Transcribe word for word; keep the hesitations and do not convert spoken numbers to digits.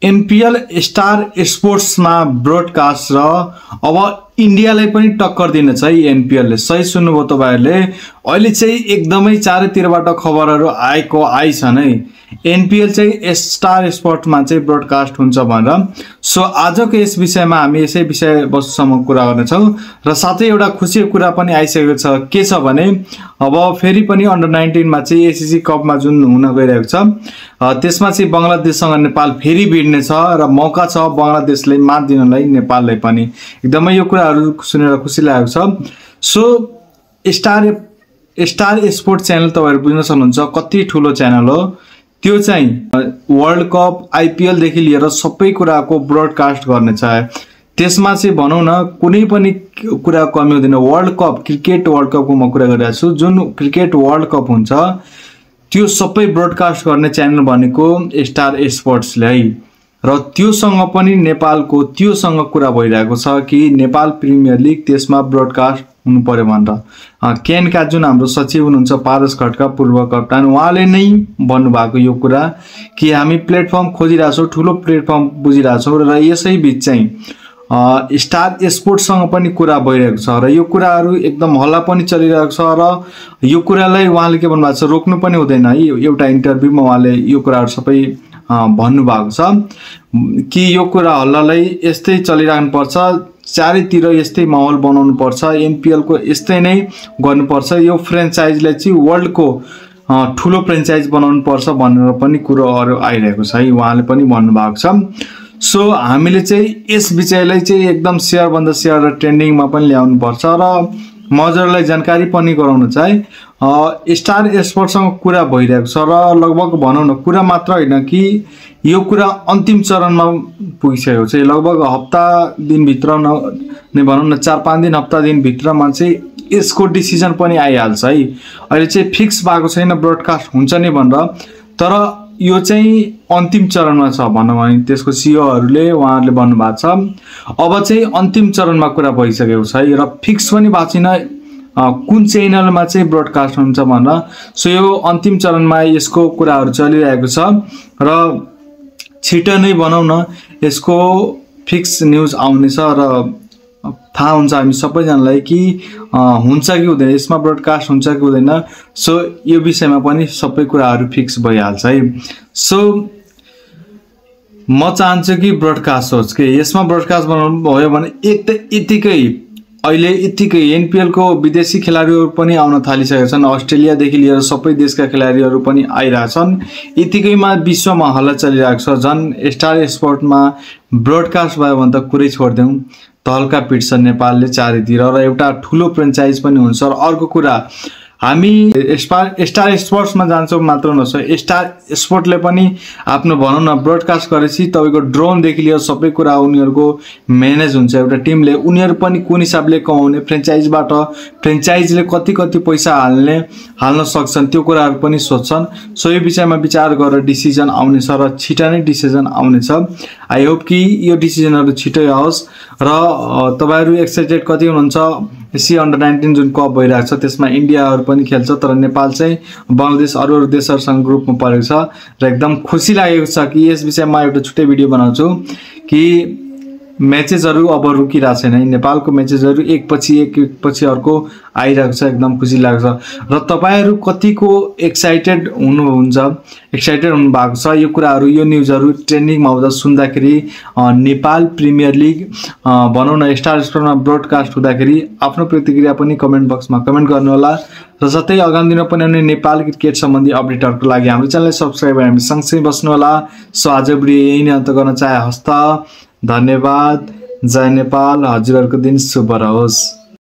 NPL Star Sports में broadcast र अब इन्डियालाई पनि टक्कर दिनेछ है एनपीएल ले। सही सुन्नुभयो तपाईहरुले, अहिले चाहिँ एकदमै चारैतिरबाट खबरहरू आएको आइछन् है। एनपीएल चाहिँ स्टार स्पोर्ट्स मा चाहिँ ब्रोडकास्ट हुन्छ भनेर। सो आजको यस विषयमा हामी यसै विषय वस्तुसम्म कुरा गर्नेछौं र साथै एउटा खुसीको कुरा पनि आइसकेको छ। के छ भने अब फेरि पनि अन्डर नाइन्टीन मा चाहिँ एसीसी कप मा जुन हुन गइरहेको छ त्यसमा चाहिँ बंगलादेशसँग नेपाल फेरि भिड्ने छ र मौका छ बंगलादेशले मात दिनलाई नेपाललाई पनि। एकदमै यो कुराहरु सुनेर खुसी लागेको छ। So star star sport channel तपाईहरु बुझ्न सक्नुहुन्छ कति ठूलो च्यानल हो। त्यो चाहिँ वर्ल्ड कप आईपीएल देखि लिएर सबै कुराको ब्रोडकास्ट गर्ने छ। त्यसमा चाहिँ भनौं न कुनै पनि कुरा कमी हुँदैन। World cup cricket world cup को म कुरा गरिरहेको छु। जुन क्रिकेट वर्ल्ड कप हुन्छ त्यो सबै ब्रोडकास्ट गर्ने च्यानल भनेको स्टार स्पोर्ट्सले है। र त्योसँग पनि नेपालको त्योसँग कुरा भइरहेको छ कि नेपाल प्रिमियर लिग त्यसमा ब्रोडकास्ट हुनु पर्यो भनेर। केनका जुन हाम्रो सचिव हुनुहुन्छ पारस खड्का पूर्व कप्तान, उहाँले नै भन्नु भएको यो कुरा कि हामी प्लेटफर्म खोजिरहेछौं, ठूलो प्लेटफर्म बुझिरहेछौं र यसै बीच चाहिँ स्टार स्पोर्ट्ससँग पनि कुरा भइरहेको छ र यो कुराहरु एकदम हल्ला पनि चलिरहेको छ र यो कुरालाई उहाँले के भन्नु भएको छ रोक्नु पनि हुँदैन है। एउटा इन्टरभ्यूमा उहाँले यो कुराहरु सबै भन्नु भएको छ कि यो कुरा हल्लालाई यस्तै चलिराख्नु पर्छ, चारैतिर यस्तै माहौल बनाउनु पर्छ, एनपीएल को यस्तै नै गर्नुपर्छ, यो फ्र्यान्चाइजलाई चाहिँ वर्ल्ड को ठूलो फ्र्यान्चाइज बनाउनु पर्छ भनेर पनि कुराहरु आइरहेको छ है। उहाँले पनि भन्नु भएको छ। सो हामीले चाहिँ यस विषयलाई चाहिँ एकदम शेयर भन्दा शेयर र ट्रेन्डिङमा पनि ल्याउनु पर्छ र मजरलाई जानकारी पनि गराउनु छ है। स्टार स्पोर्ट्ससँग कुरा भइरहेको छ र लगभग भनौं न कुरा मात्र हैन कि यो कुरा अन्तिम चरणमा पुगिसकेको छ। लगभग हप्ता दिन भित्र नै भनौं न चार पाँच दिन हप्ता दिन भित्रमा चाहिँ यसको डिसिजन पनि आइहाल्छ है। अहिले चाहिँ फिक्स भएको छैन ब्रोडकास्ट हुन्छ नि भनेर, तर यो चाहिँ अन्तिम चरणमा छ भनौं भने त्यसको सीईओहरुले उहाँहरुले भन्नु भएको छ। अब चाहिँ अन्तिम चरणमा कुरा भइसकेको छ है र फिक्स पनि भएको छैन कुन च्यानलमा चाहिँ ब्रोडकास्ट हुन्छ भनेर। सो यो अन्तिम चरणमा यसको कुराहरु चलिरहेको छ र छिटो नै भनौं न यसको फिक्स न्यूज आउने छ र थाहा हुन्छ हामी सबैजनालाई कि हुन्छ कि हुँदैन, यसमा ब्रोडकास्ट हुन्छ कि हुँदैन। सो यो विषयमा पनि सबै कुराहरु फिक्स भइहाल्छ है। सो म चाहन्छु कि ब्रोडकास्ट होस् कि यसमा ब्रोडकास्ट बनाउनु भयो भने एक त यतिकै अहिले यतिकै एनपीएल को विदेशी खेलाडीहरु पनि आउन थालिसकेका छन्। अस्ट्रेलिया देखि लिएर सबै देशका खेलाडीहरु पनि आइराछन्। यतिकैमा विश्वमा हल्ला चलिरहेको छ। जन स्टार स्पोर्टमा ब्रोडकास्ट भयो भने त कुरै छोड्देऊ, तहल्का पिट्छ नेपालले चारैतिर र एउटा ठूलो फ्र्यान्चाइज पनि हुन्छ। र अर्को कुरा हामी स्टार स्टार स्पोर्ट्समा जान्छौं मात्र नभए स्टार स्पोर्टले पनि आफ्नो भनौं न ब्रोडकास्ट गरेपछि तपाईको ड्रोन देखि लिएर सबै कुरा उनीहरुको म्यानेज हुन्छ एउटा टिमले। उनीहरु पनि कुन हिसाबले कमाउने, फ्र्यान्चाइजबाट फ्र्यान्चाइजले कति कति पैसा हाल्ने हाल्न सक्छन् त्यो कुराहरु पनि सोच्छन्। सो यो विषयमा विचार गरेर डिसिजन आउने छ र छिटो नै डिसिजन आउने छ। आई होप कि यो डिसिजनहरु छिटै आओस् र तपाईहरु एक्साइटेड कति हुनुहुन्छ। एसी अन्डर नाइन्टीन जुन कप भइरहेको छ त्यसमा इन्डियाहरु पनि खेल्छ तर नेपाल चाहिँ बंगलादेश अरु अरु देशहरुसँग ग्रुपमा परेको छ र एकदम खुसी लागेको छ कि यस विषयमा एउटा छुट्टै भिडियो बनाउँछु कि म्याचेसहरु अब रुकिरा छैन। नेपालको म्याचेसहरु एक पछि एक एक पछि अर्को आइरहेको छ। एकदम खुसी लाग्छ र तपाईहरु कतिको एक्साइटेड हुनुहुन्छ, एक्साइटेड हुनु भएको छ। यो कुराहरु यो न्यूजहरु ट्रेन्डिङमा आउँदा सुन्दाखेरि नेपाल प्रिमियर लिग भनौं न स्टार स्पोर्टमा ब्रोडकास्ट हुँदाखेरि आफ्नो प्रतिक्रिया पनि कमेन्ट बक्समा कमेन्ट गर्नु होला र साथै आगामी दिनमा पनि आउने नेपाल क्रिकेट सम्बन्धी अपडेटहरुको लागि हाम्रो च्यानललाई सब्स्क्राइब गरेर हामी सँगसँगै बस्नु होला। सो आज भिडियो यही नै अन्त गर्न चाहे हस्त। धन्यवाद। जय नेपाल। हजुरहरुको दिन शुभ रहोस्।